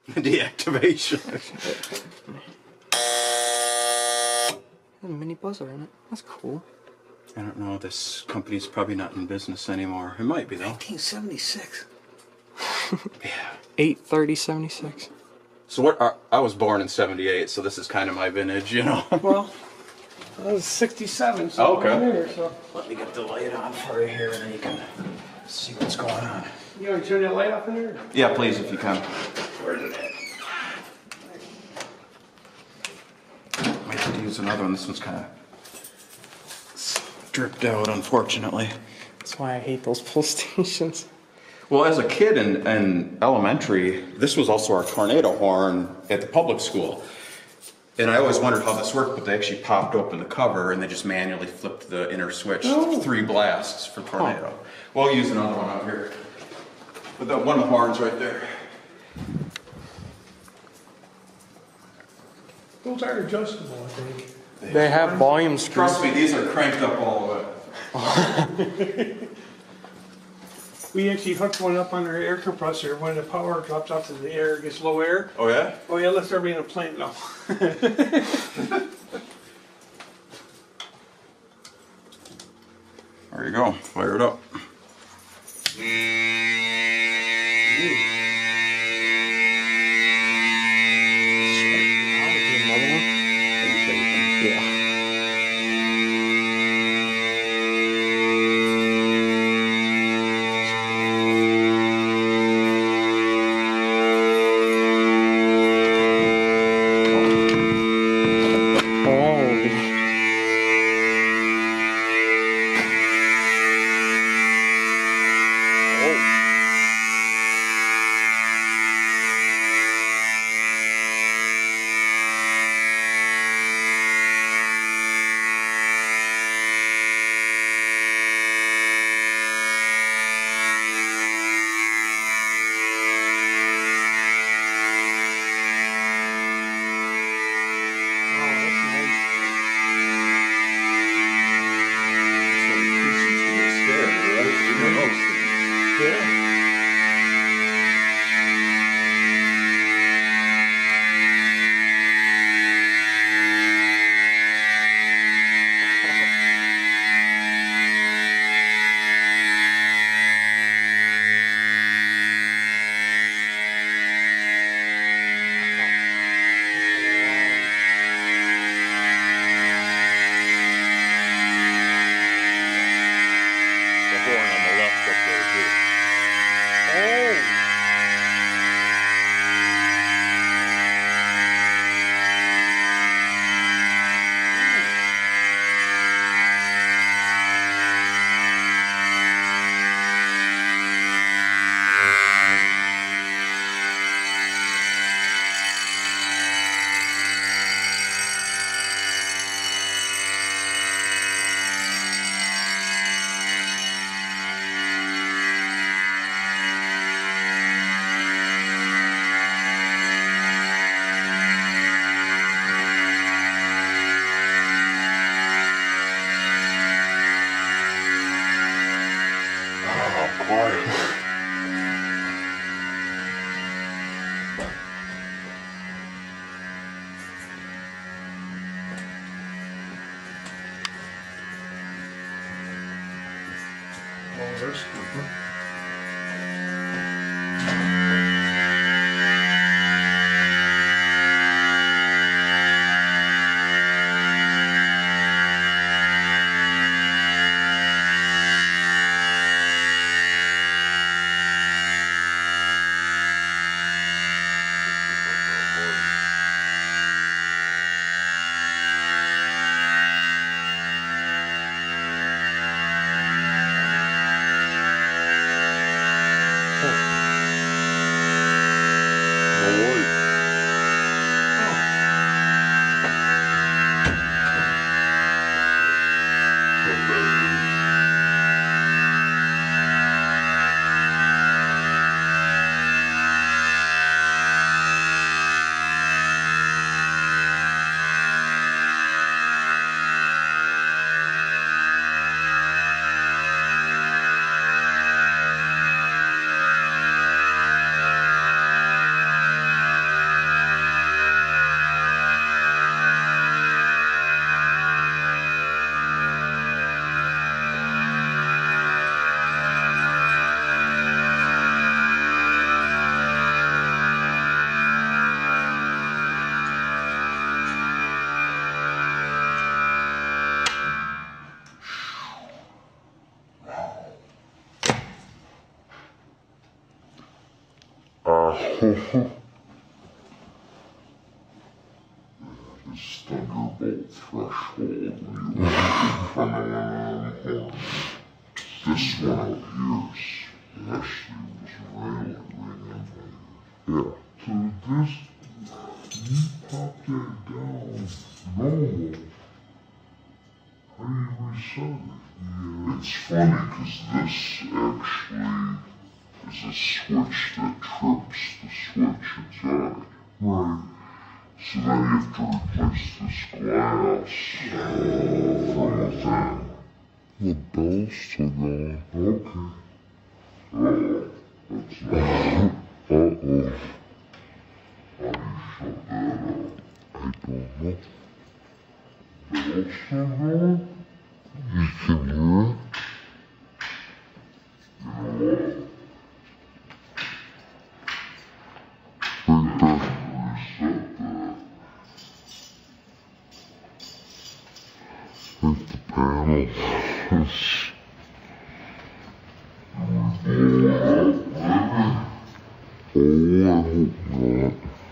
Deactivation. A mini buzzer in it. That's cool. I don't know. This company's probably not in business anymore. It might be though. 1976. Yeah. 8/30/76. So what? I was born in '78, so this is kind of my vintage, you know. Well, I was 67, so Okay. I'm here, so. Let me get the light on for you here, and then you can see what's going on. You want to turn that light off in here? Yeah, please, if you can. Where's it at? Might have to use another one. This one's kind of dripped out, unfortunately. That's why I hate those pull stations. Well, as a kid in elementary, this was also our tornado horn at the public school. And I always wondered how this worked, but they actually popped open the cover and they just manually flipped the inner switch. Oh. 3 blasts for tornado. We'll use another one out here. But one of the horns right there. Those are adjustable, I think. They have volume screws. Trust me, these are cranked up all the way. We actually hooked one up on our air compressor. When the power drops off to the air, it gets low air. Oh yeah? Oh yeah, let's everybody in a plane now. There you go. Fire it up. Another one? Yeah. It's Thunderbolt threshold when you look from an horn. This one out here actually was really ring. Yeah. So this, you pop that down normal. How do you reset it? Yeah. It's funny because this actually is a switch that trips the switch inside. Right. So then you have to replace this glass from within. The bell's still going. Okay. Oh, that's not. Uh-oh. How do you shut that off? I don't know. Bell's still going? You can hear it? You know what? Think back and reset that. Think the panel. Oh, I hope not.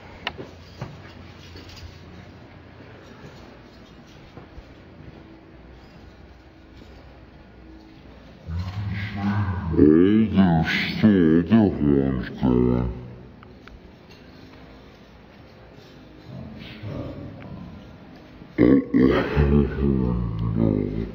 Oh, there's still other horns going. Oh, no.